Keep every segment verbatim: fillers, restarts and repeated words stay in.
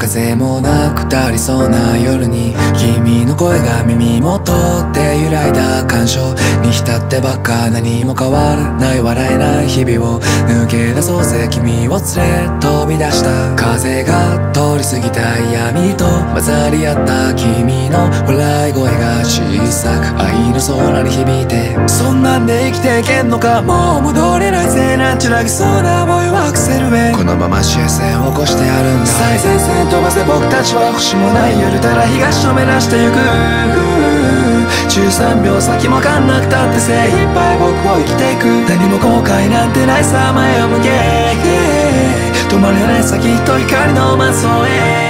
風もなくなりそうな夜に君の声が耳元で揺らいだ感傷に浸ってばっか何も変わらない笑えない日々を抜け出そうぜ君を連れ飛び出した風が通り過ぎた闇と混ざり合った君の笑い声が小さく愛の空に響いてそんなんで生きていけんのかもう戻れないぜなんちゅらぎそうな思いはアクセルへこのまま終戦を起こしてやるんだ最前線飛ばせ僕たちは星もない夜たら東を目指してゆくじゅうさんびょう先もかんなくたって精一杯僕を生きていく何も後悔なんてないさ前を向け止まれない先と光のマスをへ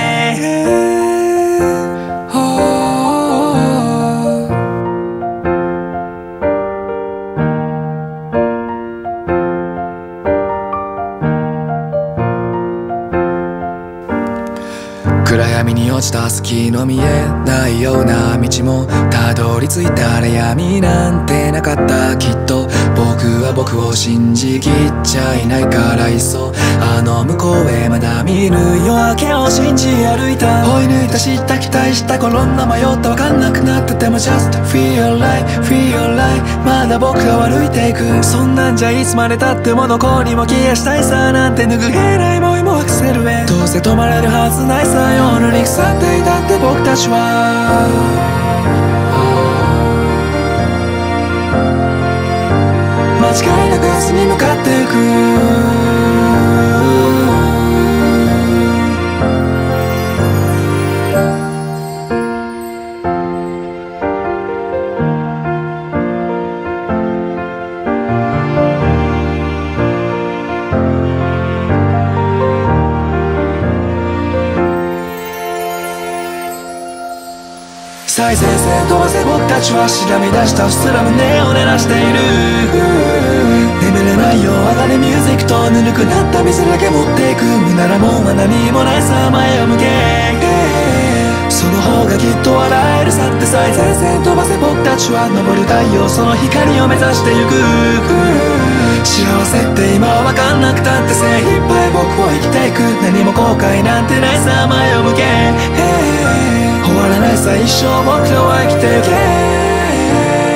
暗闇に落ちた隙の見えないような道もたどり着いたら闇なんてなかったきっと僕は僕を信じきっちゃいないからいっそあの向こうへまだ見ぬ夜明けを信じ歩いた追い抜いた知った期待した転んだ迷った分かんなくなってても Just feel right feel right まだ僕は歩いていくそんなんじゃいつまでたってもどこにも消えしたいさなんて拭えない思いもアクセルへどうせ止まれるはずないさ夜に腐っていたって僕たちは間違いなく明日に向かっていく最前線飛ばせ僕たちはしがみ出したうっすら胸を濡らしている眠れないよ鋼ミュージックとぬるくなった水だけ持っていく無ならもんは何もないさ前を向けその方がきっと笑えるさって最前線飛ばせ僕たちは昇る太陽その光を目指してゆく幸せって今は分かんなくたって精一杯僕を生きていく何も後悔なんてないさ前を向け終わらないさ一生僕らは生きてゆけ